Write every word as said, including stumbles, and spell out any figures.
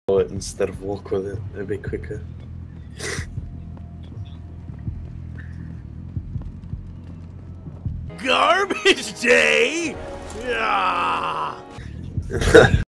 it instead of walk with it. It'd be quicker. Garbage day? Yeah.